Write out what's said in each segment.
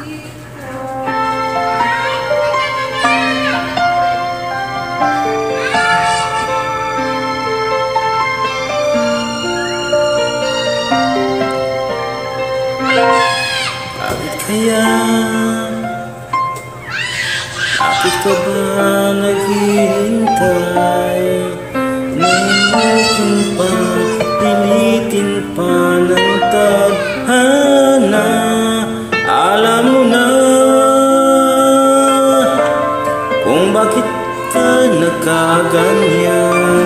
Bakit kaya? Bakit ka ba naghihintay? Ngayon pa, pilitin pa ng tadhana. Alam mo na kung bakit ka nagkaganyan.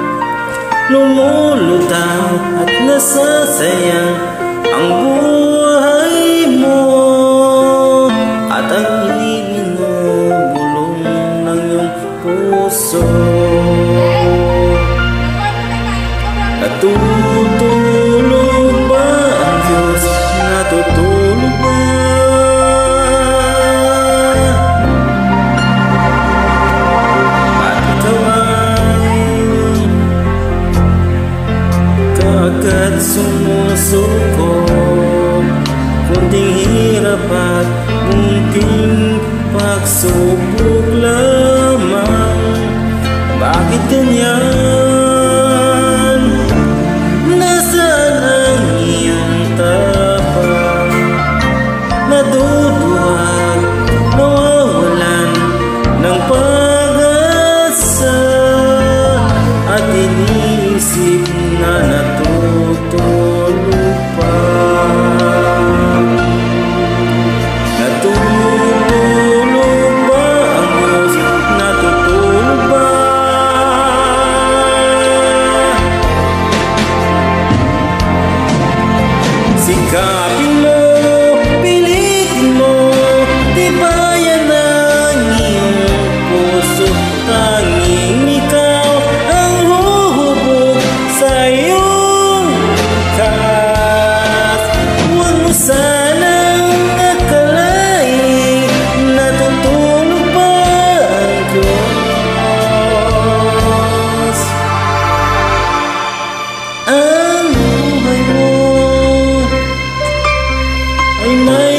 Lumulutang at nasasayang ang buhay mo, at ang ibinubulong ng iyong puso. Natutulog ba ang Diyos? Natutulog ba? At ikaw ay kaagad sumusuko. Kunting hirap at munting pagsubok lamang. Bakit ganyan? Nasaan ang iyong tapang? Naduduwag, nawawalan ng pag-asa, at iniisip na natutulog pa. Natutulog ba ang Diyos? Natutulog ba? Sikapin mo, pilitin mo, tibayan ang iyong puso. Tanging ikaw ang huhubog sa iyong kas. Huwag mo sanang akalain natutulog pa ang Diyos. Ang buhay mo ay may